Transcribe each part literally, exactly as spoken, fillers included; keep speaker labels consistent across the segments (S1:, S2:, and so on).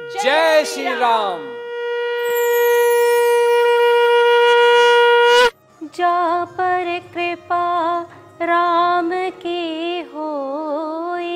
S1: जय श्री राम।
S2: जा पर कृपा राम की होई,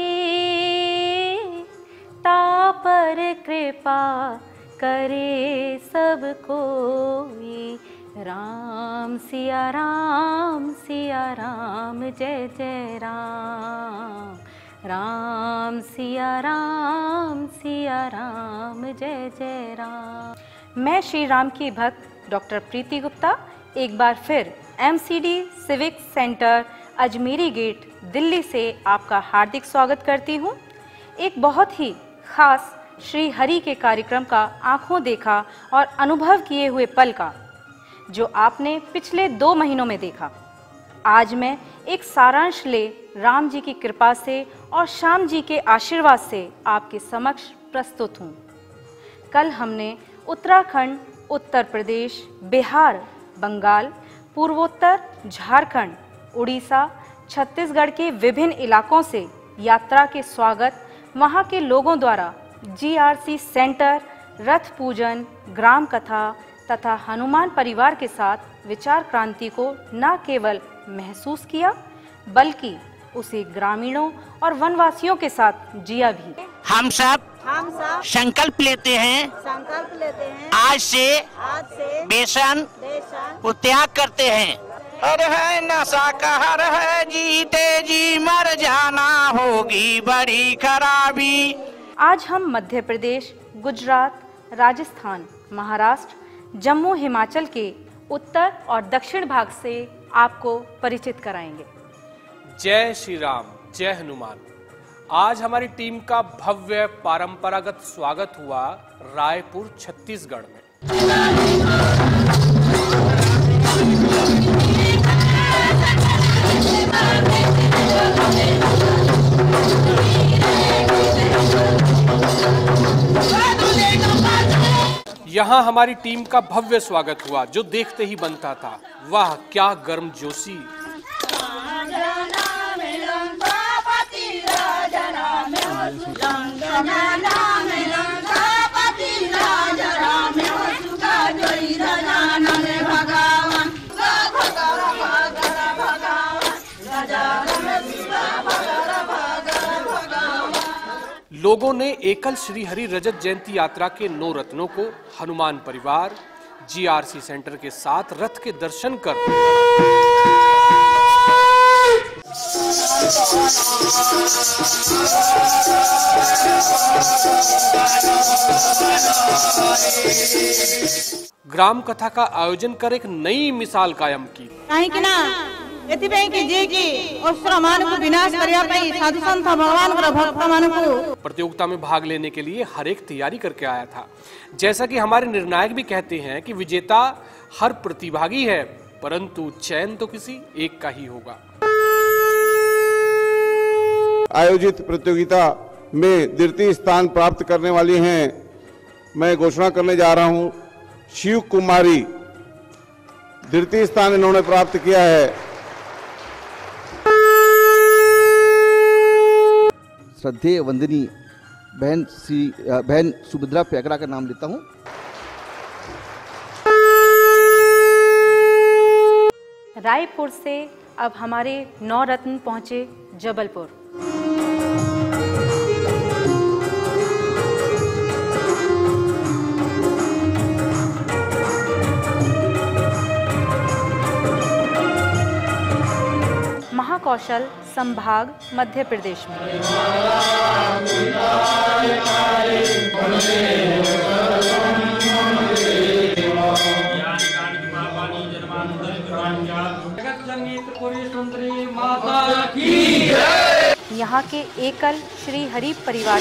S2: ता पर कृपा करे सब कोई। राम सिया राम सिया राम जय जय राम, राम सिया राम सिया राम जय जय राम। मैं श्री राम की भक्त डॉक्टर प्रीति गुप्ता एक बार फिर MCD civic centre Ajmeri gate Delhi से आपका हार्दिक स्वागत करती हूँ। एक बहुत ही खास श्री हरि के कार्यक्रम का आंखों देखा और अनुभव किए हुए पल का, जो आपने पिछले दो महीनों में देखा। आज मैं एक सारांश ले राम जी की कृपा से और श्याम जी के आशीर्वाद से आपके समक्ष प्रस्तुत हूँ। कल हमने उत्तराखंड, उत्तर प्रदेश, बिहार, बंगाल, पूर्वोत्तर, झारखंड, उड़ीसा, छत्तीसगढ़ के विभिन्न इलाकों से यात्रा के स्वागत, वहां के लोगों द्वारा जीआरसी सेंटर, रथ पूजन, ग्राम कथा तथा हनुमान परिवार के साथ विचार क्रांति को न केवल महसूस किया बल्कि उसे ग्रामीणों और वनवासियों के साथ जिया भी।
S3: हम सब
S4: हम सब
S3: संकल्प लेते हैं
S4: संकल्प लेते हैं
S3: आज से
S4: आज से
S3: बेसन
S4: बेसन
S3: को त्याग करते हैं। हर है नशा कहर है, जीते जी मर जाना होगी बड़ी खराबी।
S2: आज हम मध्य प्रदेश, गुजरात, राजस्थान, महाराष्ट्र, जम्मू, हिमाचल के उत्तर और दक्षिण भाग से आपको परिचित कराएंगे।
S1: जय श्री राम, जय हनुमान। आज हमारी टीम का भव्य परंपरागत स्वागत हुआ रायपुर, छत्तीसगढ़ में। यहाँ हमारी टीम का भव्य स्वागत हुआ जो देखते ही बनता था, वाह क्या गर्मजोशी। लोगों ने एकल श्री हरि रजत जयंती यात्रा के नौ रत्नों को हनुमान परिवार, जीआरसी सेंटर के साथ रथ के दर्शन कर ग्राम कथा का आयोजन कर एक नई मिसाल कायम की। प्रतियोगिता में भाग लेने के लिए हर एक तैयारी करके आया था। जैसा कि हमारे निर्णायक भी कहते हैं कि विजेता हर प्रतिभागी है, परंतु चयन तो किसी एक का ही होगा।
S5: आयोजित प्रतियोगिता में द्वितीय स्थान प्राप्त करने वाली हैं, मैं घोषणा करने जा रहा हूं, शिव कुमारी द्वितीय स्थान इन्होंने प्राप्त किया है।
S6: श्रद्धेय वंदनीय बहन श्री बहन सुभद्रा प्यागरा का नाम लेता हूं।
S2: रायपुर से अब हमारे नौ रत्न पहुंचे जबलपुर। महाकौशल संभाग मध्य प्रदेश में। यहाँ के एकल श्री हरि परिवार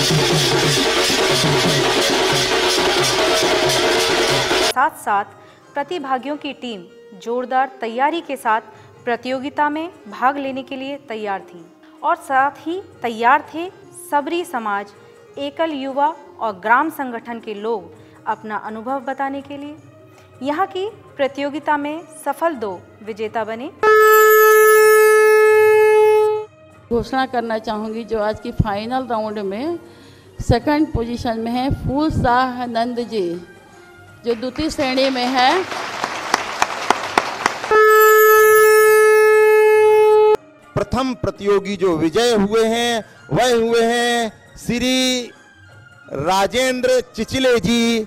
S2: साथ साथ प्रतिभागियों की टीम जोरदार तैयारी के साथ प्रतियोगिता में भाग लेने के लिए तैयार थी और साथ ही तैयार थे सबरी समाज, एकल युवा और ग्राम संगठन के लोग अपना अनुभव बताने के लिए। यहाँ की प्रतियोगिता में सफल दो विजेता बने।
S7: घोषणा करना चाहूँगी जो आज की फाइनल राउंड में सेकंड पोजीशन में है फूल शाह नंद जी, जो द्वितीय श्रेणी में है।
S8: प्रथम प्रतियोगी जो विजय हुए हैं वह हुए हैं श्री राजेंद्र चिचिले जी।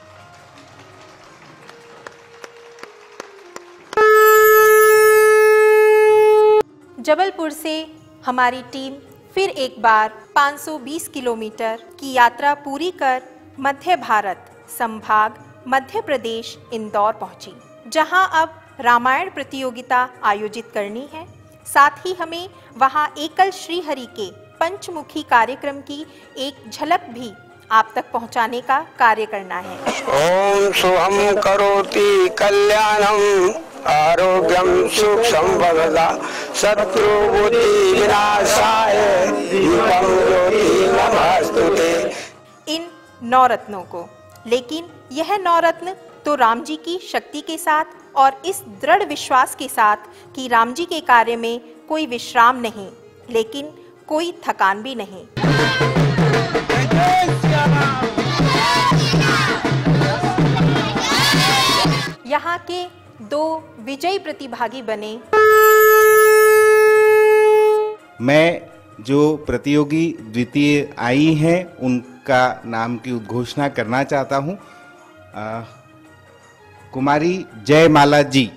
S9: जबलपुर से हमारी टीम फिर एक बार पाँच सौ बीस किलोमीटर की यात्रा पूरी कर मध्य भारत संभाग मध्य प्रदेश इंदौर पहुंची, जहां अब रामायण प्रतियोगिता आयोजित करनी है। साथ ही हमें वहां एकल श्रीहरि के पंचमुखी कार्यक्रम की एक झलक भी आप तक पहुंचाने का कार्य करना है।
S3: ओम शुभम करोति कल्याणम आरोग्यम सुख संपदा शत्रु बुद्धि विनाशाय दीपम ज्योति नमस्तुते।
S9: इन नौ रत्नों को, लेकिन यह नौ रत्न तो राम जी की शक्ति के साथ और इस दृढ़ विश्वास के साथ कि राम जी के कार्य में कोई विश्राम नहीं, लेकिन कोई थकान भी नहीं। यहाँ के दो विजयी प्रतिभागी बने।
S10: मैं जो प्रतियोगी द्वितीय आई हैं उनका नाम की उद्घोषणा करना चाहता हूँ। कुमारी जयमाला जी।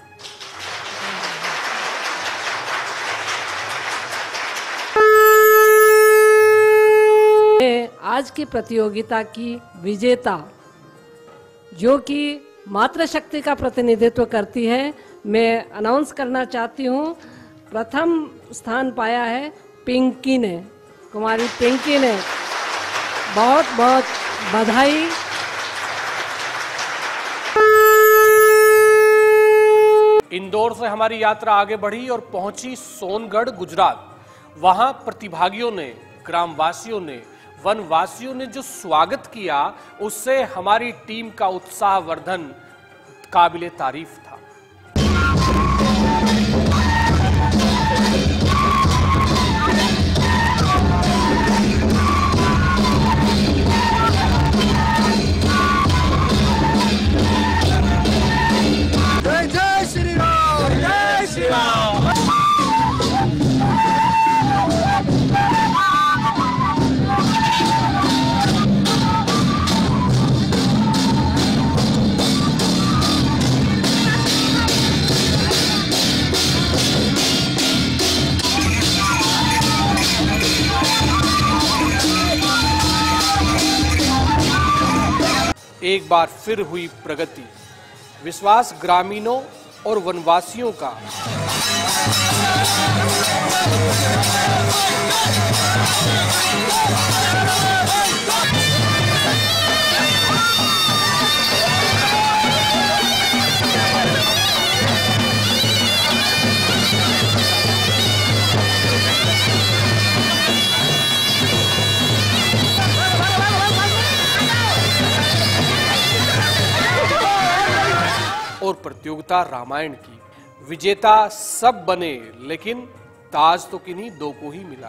S11: आज की प्रतियोगिता की विजेता, जो कि मातृशक्ति का प्रतिनिधित्व करती है, मैं अनाउंस करना चाहती हूँ। प्रथम स्थान पाया है पिंकी ने, कुमारी पिंकी ने। बहुत बहुत बधाई।
S1: इंदौर से हमारी यात्रा आगे बढ़ी और पहुंची सोनगढ़ गुजरात। वहां प्रतिभागियों ने, ग्रामवासियों ने, वनवासियों ने जो स्वागत किया, उससे हमारी टीम का उत्साहवर्धन काबिले तारीफ था।
S3: जय जय श्री राम, जय श्री राम।
S1: एक बार फिर हुई प्रगति। विश्वास ग्रामीणों और वनवासियों का और प्रतियोगिता रामायण की। विजेता सब बने, लेकिन ताज तो किन्हीं दो को ही मिला।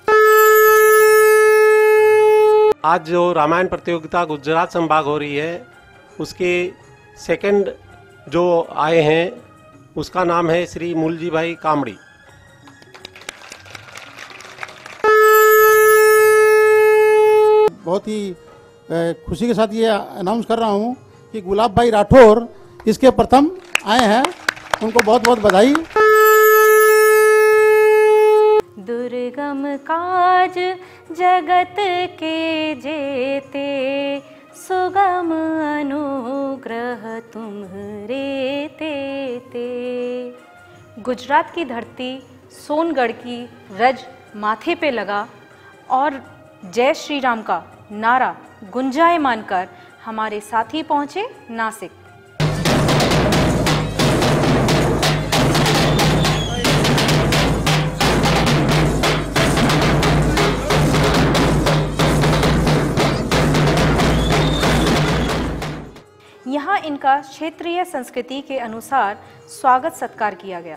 S12: आज जो रामायण प्रतियोगिता गुजरात संभाग हो रही है, उसके सेकंड जो आए हैं उसका नाम है श्री मूलजी भाई कामड़ी।
S13: बहुत ही खुशी के साथ ये अनाउंस कर रहा हूँ कि गुलाब भाई राठौर इसके प्रथम आए हैं। उनको बहुत बहुत बधाई।
S2: दुर्गम काज जगत के जेते, सुगम अनुग्रह तुम्हरे तेते। गुजरात की धरती सोनगढ़ की रज माथे पे लगा और जय श्री राम का नारा गुंजायमान कर हमारे साथी पहुंचे नासिक। यहाँ इनका क्षेत्रीय संस्कृति के अनुसार स्वागत सत्कार किया गया।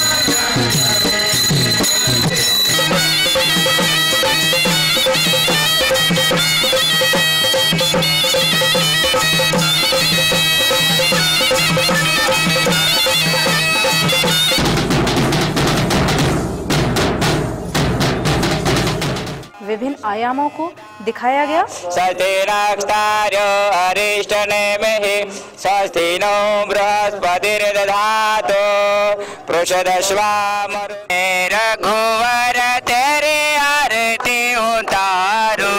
S3: Thank you.
S2: विभिन्न आयामों को दिखाया गया।
S3: स्वस्तिरस्तार्यो अरिष्टनेमिः स्वस्ति नो बृहस्पतिर्दधातु पृषदश्वामरुणे रघुवर तेरे आरती उतारो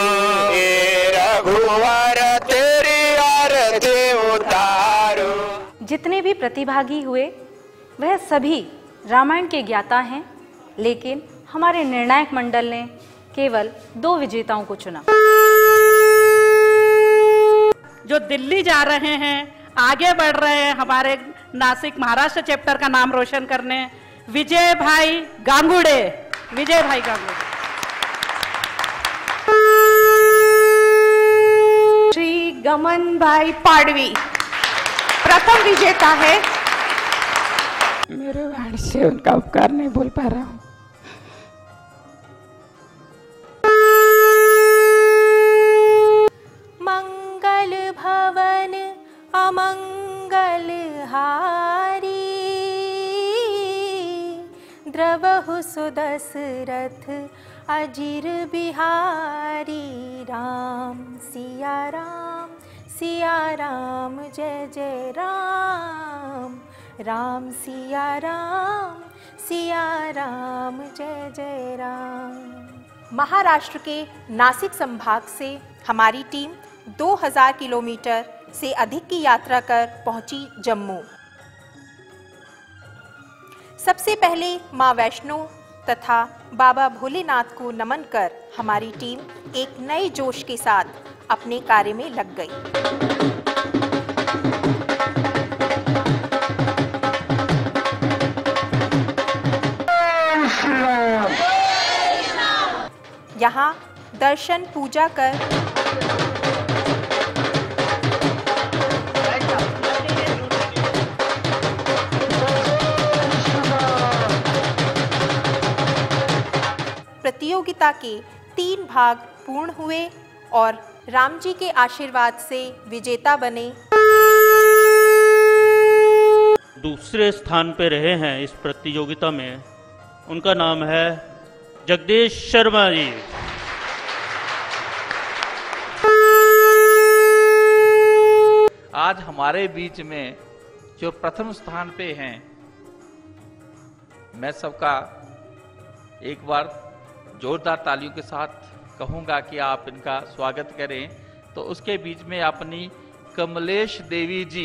S3: रघुवर तेरी आरती उतारो।
S2: जितने भी प्रतिभागी हुए वह सभी रामायण के ज्ञाता हैं, लेकिन हमारे निर्णायक मंडल ने केवल दो विजेताओं को चुना।
S14: जो दिल्ली जा रहे हैं, आगे बढ़ रहे हैं हमारे नासिक महाराष्ट्र चैप्टर का नाम रोशन करने, विजय भाई गांगुड़े, विजय भाई गांगुड़े।
S9: श्री गमन भाई पाड़वी प्रथम विजेता है।
S15: मेरे वाणी से उनका उपकार नहीं भूल पा रहा हूँ।
S9: मंगल भवन अमंगल हारी द्रवहु सुदशरथ अजिर बिहारी। राम सिया राम सिया राम जय जय राम, राम सिया राम सिया राम जय जय राम। महाराष्ट्र के नासिक संभाग से हमारी टीम दो हज़ार किलोमीटर से अधिक की यात्रा कर पहुंची जम्मू। सबसे पहले मां वैष्णो तथा बाबा भोलेनाथ को नमन कर हमारी टीम एक नए जोश के साथ अपने कार्य में लग गई। यहाँ दर्शन पूजा कर प्रतियोगिता के तीन भाग पूर्ण हुए और राम जी के आशीर्वाद से विजेता बने।
S16: दूसरे स्थान पे रहे हैं इस प्रतियोगिता में, उनका नाम है जगदीश शर्मा जी।
S17: आज हमारे बीच में जो प्रथम स्थान पे हैं, मैं सबका एक बार जोरदार तालियों के साथ कहूंगा कि आप इनका स्वागत करें। तो उसके बीच में अपनी कमलेश देवी जी।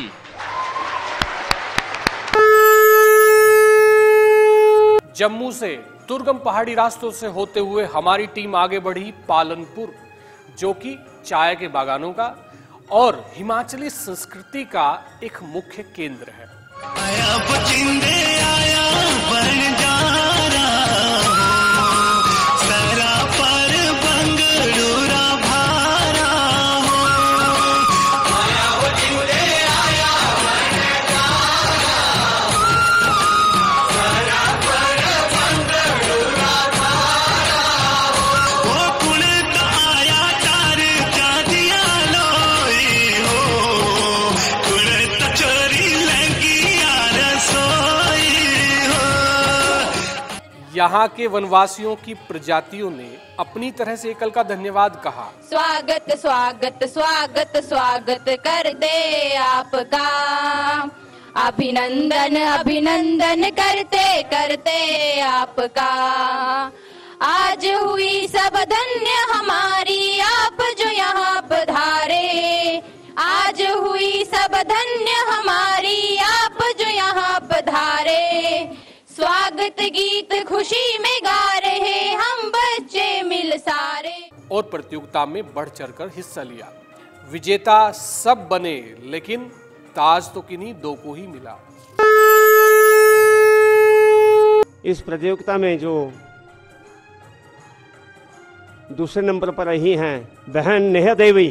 S1: जम्मू से दुर्गम पहाड़ी रास्तों से होते हुए हमारी टीम आगे बढ़ी पालनपुर, जो कि चाय के बागानों का और हिमाचली संस्कृति का एक मुख्य केंद्र है। आया बचिंदे आया बन जा यहाँ के वनवासियों की प्रजातियों ने अपनी तरह से एकल का धन्यवाद कहा।
S7: स्वागत स्वागत स्वागत स्वागत कर दे आपका, अभिनंदन अभिनंदन करते करते आपका। आज हुई सब धन्य हमारी आप जो यहाँ पधारे, आज हुई सब धन्य हमारी आप जो यहाँ पधारे। स्वागत गीत खुशी में गा रहे हम बच्चे मिल सारे।
S1: और प्रतियोगिता में बढ़ चढ़कर हिस्सा लिया। विजेता सब बने, लेकिन ताज तो किन्हीं दो को ही मिला।
S18: इस प्रतियोगिता में जो दूसरे नंबर पर रही हैं बहन नेहा देवी,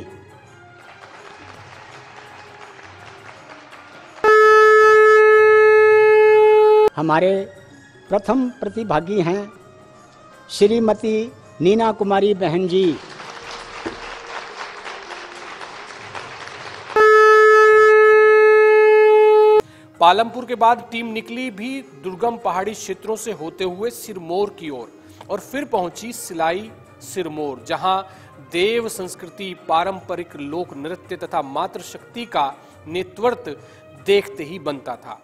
S19: हमारे प्रथम प्रतिभागी हैं श्रीमती नीना कुमारी बहन जी।
S1: पालमपुर के बाद टीम निकली भी दुर्गम पहाड़ी क्षेत्रों से होते हुए सिरमौर की ओर और फिर पहुंची सिलाई सिरमौर, जहां देव संस्कृति, पारंपरिक लोक नृत्य तथा मातृशक्ति का नेतृत्व देखते ही बनता था।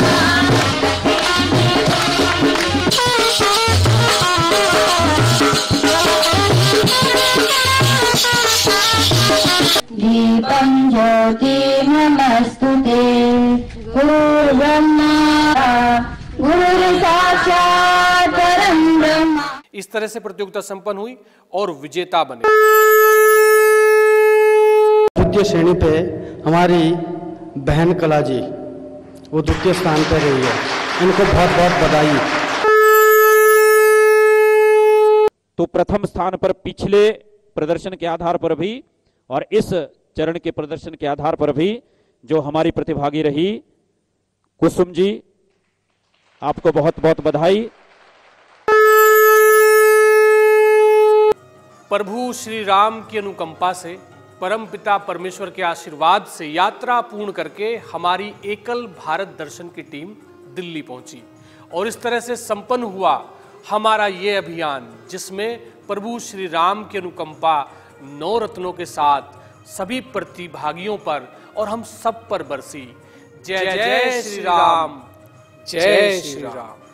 S20: दीपं ज्योति नमस्तुते गुरुर्ब्रह्मा गुरुर्साक्षात् परं ब्रह्म।
S1: इस तरह से प्रतियोगिता संपन्न हुई और विजेता बने।
S19: द्वितीय श्रेणी पे हमारी बहन कला जी वो द्वितीय स्थान पे रही है, इनको बहुत बहुत बधाई।
S21: तो प्रथम स्थान पर पिछले प्रदर्शन के आधार पर भी और इस चरण के प्रदर्शन के आधार पर भी जो हमारी प्रतिभागी रही कुसुम जी, आपको बहुत बहुत बधाई।
S1: प्रभु श्री राम की अनुकंपा से, परम पिता परमेश्वर के आशीर्वाद से यात्रा पूर्ण करके हमारी एकल भारत दर्शन की टीम दिल्ली पहुंची और इस तरह से संपन्न हुआ हमारा ये अभियान, जिसमें प्रभु श्री राम की अनुकंपा नौ रत्नों के साथ सभी प्रतिभागियों पर और हम सब पर बरसी। जय जय श्री राम, जय श्री राम।